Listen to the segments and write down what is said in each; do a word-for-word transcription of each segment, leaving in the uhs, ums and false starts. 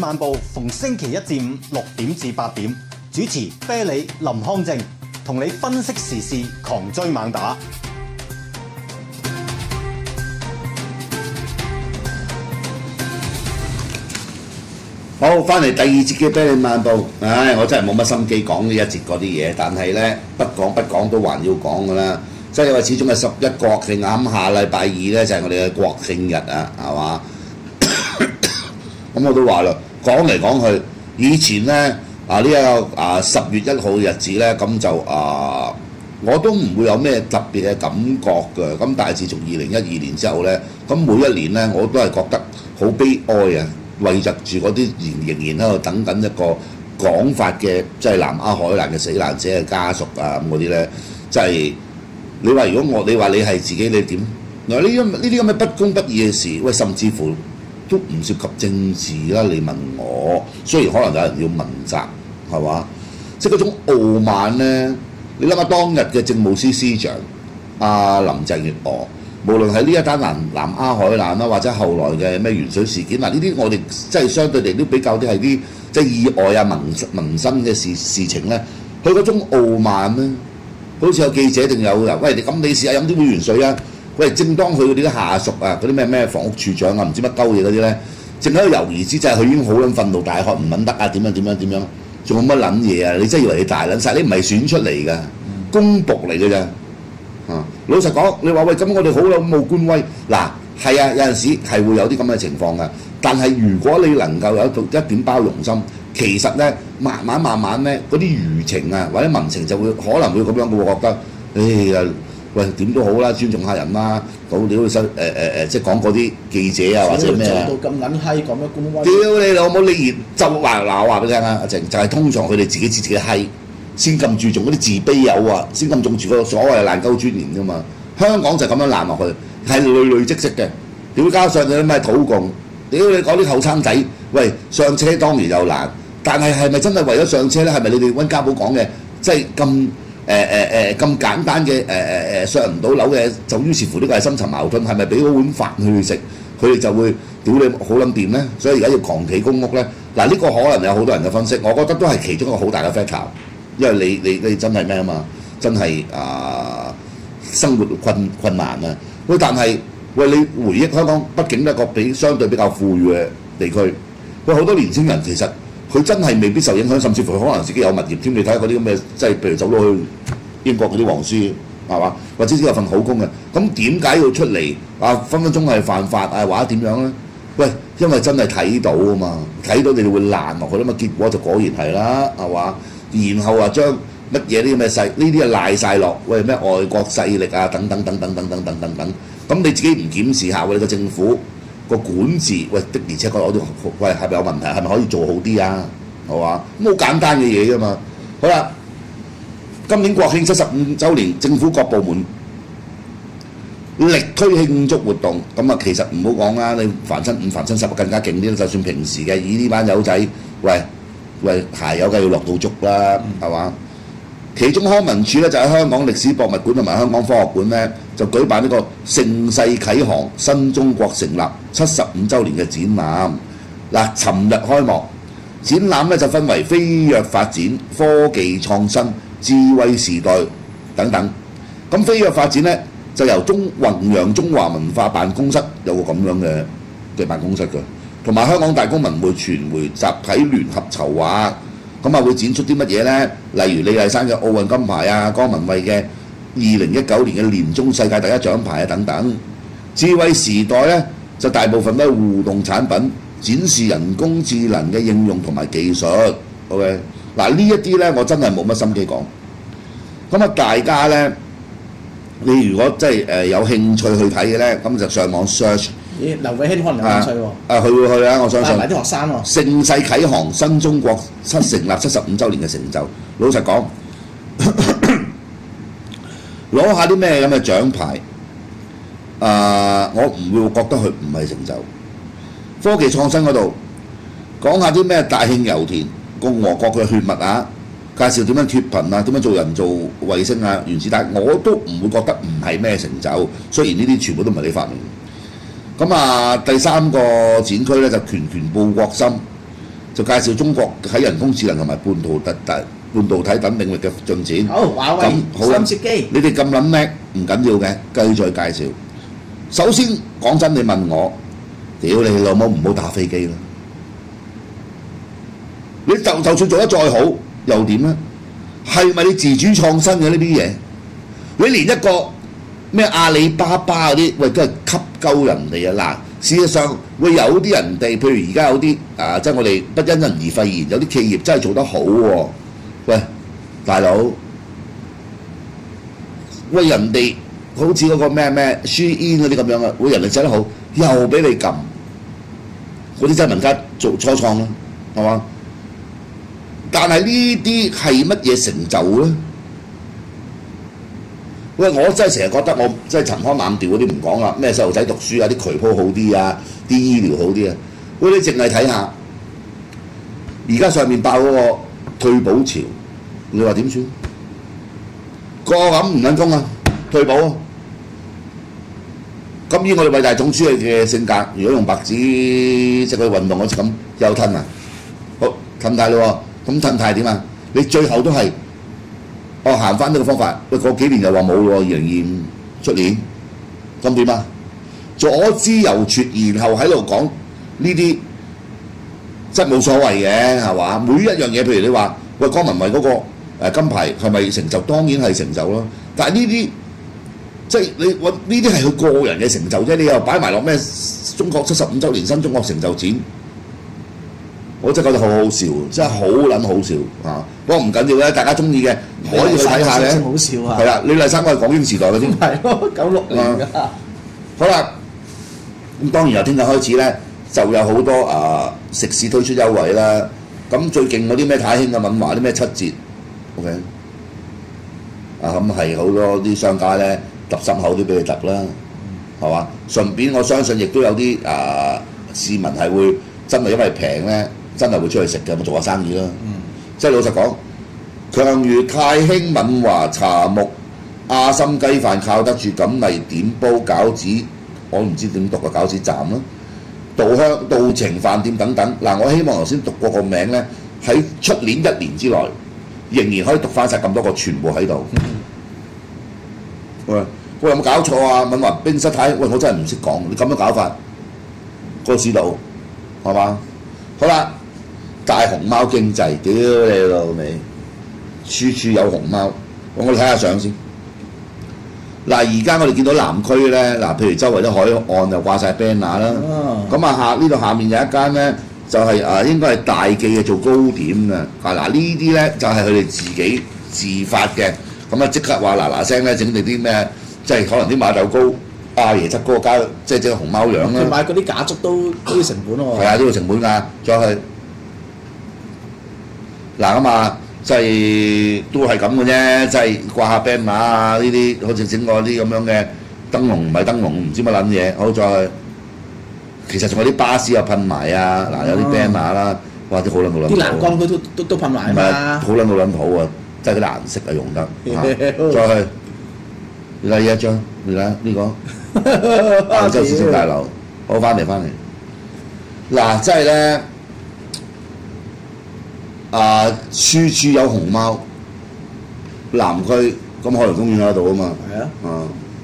漫步逢星期一至五六點至八點，主持啤梨林康正，同你分析時事，狂追猛打。 好，翻嚟第二節嘅啤梨漫步，唉，我真係冇乜心機講呢一節嗰啲嘢，但係咧不講不講都還要講噶啦，即係因為始終係十一國慶啊，咁下禮拜二咧就係我哋嘅國慶日啊，係嘛？咁我都話啦，講嚟講去，以前咧啊呢一個啊十月一號嘅日子咧，咁就啊我都唔會有咩特別嘅感覺㗎。咁但係自從二零一二年之後咧，咁每一年咧我都係覺得好悲哀啊！為着住嗰啲仍仍然喺度等緊一個講法嘅，即係南丫海難嘅死難者嘅家屬啊咁嗰啲咧，即係你話如果我你話你係自己你點？嗱呢啲呢啲咁嘅不公不義嘅事，喂，甚至乎都唔涉及政治啦。你問我，雖然可能有人要問責，係嘛？即係嗰種傲慢咧，你諗下當日嘅政務司司長阿林鄭月娥。無論係呢一單南南丫海難啦，或者後來嘅咩鉛水事件，嗱呢啲我哋即係相對地都比較啲係啲即係意外啊民民生嘅事事情咧，佢嗰種傲慢咧，好似有記者定有人，喂你咁你試下飲啲會鉛水啊，喂正當佢嗰啲下屬啊，嗰啲咩咩房屋處長啊，唔知乜鳩嘢嗰啲咧，正喺度猶豫之際，佢已經好撚憤怒大喝唔撚得啊，點樣點樣點樣，仲有乜撚嘢啊？你真係以為你大撚晒？你唔係選出嚟㗎，公僕嚟㗎咋？啊！老實講，你話喂咁我哋好有冇官威嗱？係啊，有陣時係會有啲咁嘅情況㗎。但係如果你能夠有一點包容心，其實咧慢慢慢慢咧嗰啲輿情啊或者民情就會可能會咁樣嘅喎，覺得誒呀喂點都好啦，尊重下人啦，到屌你新誒誒誒即係講嗰啲記者啊或者咩啊， 做到咁撚閪咁嘅官威。 屌你老母！你而就話嗱我話俾你聽啊，阿靜就係通常佢哋自己自己閪。先咁注重嗰啲自卑友啊，先咁重視個所謂爛鳩尊嚴㗎嘛。香港就咁樣爛落去，係累累積積嘅。屌加上你咩土共，屌你講啲後生仔，喂上車當然又難，但係係咪真係為咗上車咧？係咪你哋溫家寶講嘅，即係咁誒誒誒咁簡單嘅誒誒誒上唔到樓嘅，就於是乎呢個係深層矛盾，係咪俾嗰碗飯佢哋食，佢哋就會屌你好撚掂咧？所以而家要狂起公屋咧，嗱呢個可能有好多人嘅分析，我覺得都係其中一個好大嘅 factor。因為你你你真係咩啊嘛？真係啊生活困困難啊！喂，但係喂你回憶香港，畢竟一個比相對比較富裕嘅地區，喂好多年輕人其實佢真係未必受影響，甚至乎可能自己有物業添。你睇下嗰啲咁嘅，即係譬如走咗去英國嗰啲皇師係嘛，或者自己有份好工嘅，咁點解要出嚟啊？分分鐘係犯法啊，或者點樣咧？喂，因為真係睇到啊嘛，睇到你哋會爛落去啦嘛，結果就果然係啦，係嘛？然後啊，將乜嘢呢啲咩勢，呢啲啊賴晒落，喂咩外國勢力啊，等等等等等等等等等，咁你自己唔檢視下，喂你個政府個管治，喂的而且確我都喂係咪有問題？係咪可以做好啲啊？係嘛？咁好簡單嘅嘢㗎嘛。好啦，今年國慶七十五週年，政府各部門力推慶祝活動，咁啊其實唔好講啦，你凡親五凡親十更加勁啲，就算平時嘅以呢班友仔，喂。喂，鞋友梗要落到足啦，係嘛？其中康文署咧就喺香港歷史博物館同埋香港科學館咧就舉辦呢個盛世啟航新中國成立七十五週年嘅展覽。嗱，尋日開幕，展覽咧就分為飛躍發展、科技創新、智慧時代等等。咁飛躍發展咧就由中弘揚中華文化辦公室有個咁樣嘅嘅辦公室㗎。同埋香港大公文匯傳媒集體聯合籌劃，咁啊會展出啲乜嘢呢？例如李麗珊嘅奧運金牌啊，江文蔚嘅二零一九年嘅年中世界第一獎牌啊等等。智慧時代呢，就大部分都係互動產品，展示人工智能嘅應用同埋技術。OK， 嗱呢一啲呢，我真係冇乜心機講。咁啊，大家呢，你如果真係誒有興趣去睇嘅呢，咁就上網 search。 咦，劉偉興可能有興趣喎。 啊，佢會去啊，我相信。 帶埋啲學生喎。 盛世啟航新中國七成立七十五週年嘅成就，老實講，攞下啲咩咁嘅獎牌，啊、呃，我唔會覺得佢唔係成就。科技創新嗰度講下啲咩大慶油田共和國嘅血脈啊，介紹點樣脫貧啊，點樣做人造衛星啊，原子彈，我都唔會覺得唔係咩成就。雖然呢啲全部都唔係你發明。咁啊，第三個展區咧就拳拳報國心， 就介紹中國喺人工智能同埋半導體、半導體等領域嘅進展。 好，華為咁好啦三攝機， 你哋咁撚叻唔緊要嘅，繼續介紹。首先講真，你問我，屌你老母唔好打飛機啦！你就就算做得再好，又點咧？係咪你自主創新嘅呢啲嘢？你連一個咩阿里巴巴嗰啲，喂都係吸鳩人哋啊！嗱，事實上會有啲人哋，譬如而家有啲啊，即係我哋不因人而廢言，有啲企業真係做得好喎、啊。喂，大佬，喂人哋好似嗰個咩咩 Shein 嗰啲咁樣啊，喂人哋整得好，又俾你撳，嗰啲真係民間做初創啦，係嘛？但係呢啲係乜嘢成就咧？喂，我真係成日覺得我真係陳腔濫調嗰啲唔講啦，咩細路仔讀書啊，啲渠鋪好啲啊，啲醫療好啲啊。喂，你淨係睇下，而家上面爆嗰個退保潮，你話點算？個咁唔撚工啊，退保啊！咁以我哋偉大總書記嘅性格，如果用白紙即係佢運動嗰次咁，又吞啊，好吞太咯喎，咁吞太點啊？你最後都係。我行翻呢個方法，喂，嗰幾年又話冇喎，二零二五出年，咁點啊？左支右絀，然後喺度講呢啲，即係冇所謂嘅，係嘛？每一樣嘢，譬如你話，喂，江文慧嗰、那個、呃、金牌係咪成就？當然係成就咯。但係呢啲，即係你揾呢啲係佢個人嘅成就啫。你又擺埋落咩中國七十五週年新中國成就展？我真係覺得好好笑，真係好撚好笑啊！不過唔緊要咧，大家中意嘅可以去睇下嘅。 好笑啊！ 係啦，李麗珊我係港英時代嘅添。 係咯，九六年㗎。 好啦，咁當然由聽日開始咧，就有好多啊食肆推出優惠啦。咁最勁嗰啲咩太興嘅敏華啲咩七折 ，OK。啊咁係好多啲商家咧揼心口都俾你揼啦，係嘛？順便我相信亦都有啲啊市民係會真係因為平咧。真係會出去食嘅，咪做下生意啦。嗯、即係老實講，強如太興、敏華、茶木、亞參雞飯靠得住，錦麗點煲餃子，我唔知點讀個餃子站啦。稻香、稻情飯店等等。嗱，我希望頭先讀過個名咧，喺出年一年之內，仍然可以讀翻晒咁多個，全部喺度。嗯、喂，喂有冇搞錯啊？敏華冰室睇，喂我真係唔識講，你咁樣搞法，個市道係嘛？好啦。大熊貓經濟，屌你老味，處處有熊貓。我哋睇下相先。嗱，而家我哋見到南區咧，嗱，譬如周圍啲海岸又掛晒 banner 啦。咁啊下呢度下面有一間咧，就係、是、啊應該係大記嘅做糕點嘅。啊嗱，呢啲咧就係佢哋自己自發嘅。咁啊即刻話嗱嗱聲咧整哋啲咩，即係可能啲馬豆糕、阿椰汁糕加即係整熊貓樣啦。 佢買嗰啲假竹都都要成本喎。 係啊，都要成本㗎，再去。嗱咁啊，即係都係咁嘅啫，即係掛下 banner 啊，呢啲好似整個啲咁樣嘅燈籠，唔係燈籠，唔知乜撚嘢。好再，其實仲有啲巴士又噴埋啊，嗱有啲 banner 啦，哇啲好撚好撚。啲欄杆佢都都都噴埋啊嘛。 好撚好撚好啊，即係啲顏色啊用得。啊、再去，你睇呢一張，你睇呢個亞洲市政大樓，好翻嚟翻嚟。嗱，即係咧。啊！處處有熊貓，南區咁海洋公園喺度啊嘛。係啊。啊！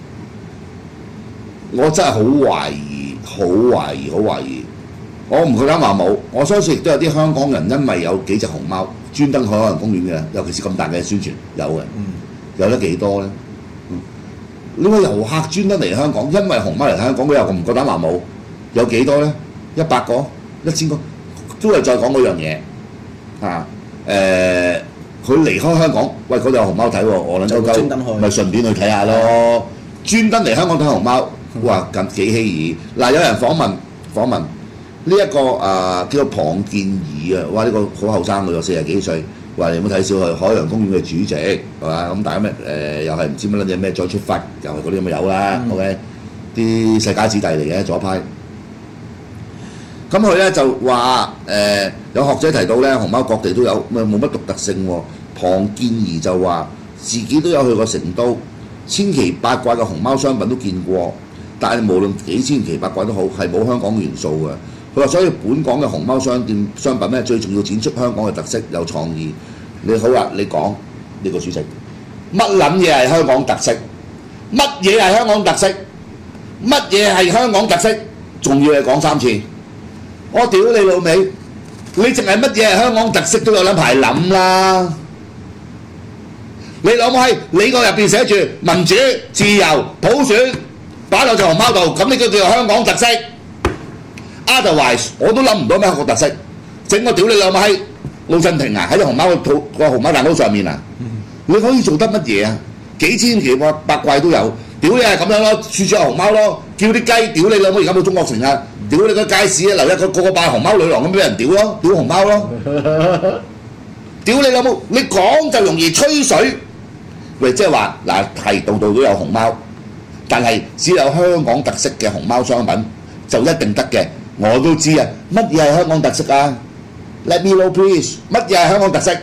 我真係好懷疑，好懷疑，好懷疑。我唔夠膽話冇，我相信亦都有啲香港人因為有幾隻熊貓專登去海洋公園嘅，尤其是咁大嘅宣傳有嘅。嗯。有得幾多咧？嗯。呢個遊客專登嚟香港，因為熊貓嚟香港，佢又唔夠膽話冇，有幾多咧？一百個、一千個，都係再講嗰樣嘢。啊誒，佢、呃、離開香港，喂嗰度有熊貓睇喎，我撚鳩鳩，咪順便去睇下咯。專登嚟香港睇熊貓，哇咁幾稀異。嗱、啊、有人訪問訪問呢一、這個啊叫做龐建儀啊，哇呢、這個好後生嘅喎，四十幾歲，話你有冇睇小佢海洋公園嘅主席係嘛？咁大家咩誒又係唔知乜撚嘢咩再出發，又係嗰啲咁嘅有啦。嗯、OK，啲世家子弟嚟嘅左派。咁佢咧就話誒、呃、有學者提到咧，熊貓各地都有，咪冇乜獨特性喎、哦。龐建儀就話自己都有去過成都，千奇百怪嘅熊貓商品都見過，但係無論幾千奇百怪都好，係冇香港元素嘅。 佢話所以本港嘅熊貓商店商品咧，最重要展出香港嘅特色，有創意。你好啦，你講呢個主席，乜撚嘢係香港特色？乜嘢係香港特色？乜嘢係香港特色？仲要係講三次。我屌你老味！你淨係乜嘢係香港特色都有撚排諗啦！你諗係你個入邊寫住民主、自由、普選，擺落隻熊貓度，咁呢個叫做香港特色。Otherwise，我都諗唔到咩香港特色。整個屌你老閪盧振廷啊，喺隻熊貓個肚個熊貓蛋糕上面啊，你可以做得乜嘢啊？幾千奇怪百怪都有。屌你係咁樣咯，處處有熊貓咯，叫啲雞屌你老母而家冇中國城啊！屌你個街市啊，留一個個個扮熊貓女郎咁俾人屌咯，屌熊貓咯！屌你老母，你講就容易吹水。喂，即係話嗱，係度度都有熊貓，但係只有香港特色嘅熊貓商品就一定得嘅。我都知啊，乜嘢係香港特色啊 ？Let me know please， 乜嘢係香港特色？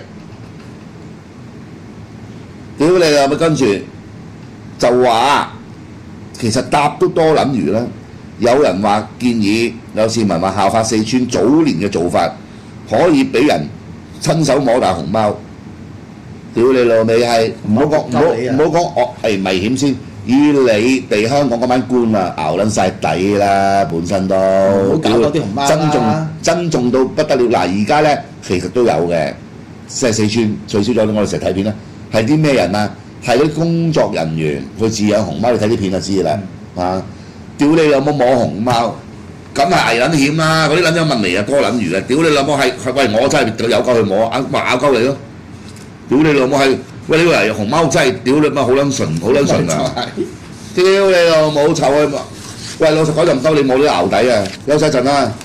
屌你老母，跟住就話其實答都多撚餘啦。有人話建議，有市民話效法四川早年嘅做法，可以俾人親手摸大熊貓。屌你老味係唔好講唔好唔好講惡係危險先，以你哋香港嗰班官啊熬撚晒底啦，本身都唔好搞嗰啲熊貓啦， 珍重珍重到不得了。嗱，而家咧其實都有嘅，即係四川取消咗，我哋成日睇片啦，係啲咩人啊？係嗰啲工作人員佢飼養熊貓，你睇啲片就知啦，啊！屌你有冇摸熊貓？咁係危撚險啦！嗰啲撚咗問嚟啊多撚餘啊！屌你老母係係喂我真係有鳩去摸，咬咬鳩你咯！屌你老母係喂你話熊貓真係屌你媽好撚純好撚純啊！屌你老母臭啊！喂老實講就唔兜你摸啲淆底啊！休息陣啦〜